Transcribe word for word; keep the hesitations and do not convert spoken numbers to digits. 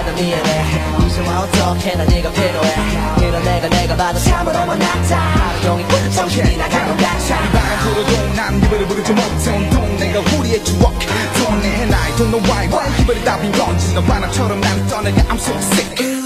난 미안해 무서워 어떡해 난 네가 필요해 그런 내가 내가 봐도 참으로 못났다 하루 종일 정신이 나간 것 같아 이 바람 불어도 난 이별을 부르지 못해 온통 내가 우리의 추억 Don't know and I don't know why why 이별이 답인 건지 너 바람처럼 나를 떠나가 I'm so sick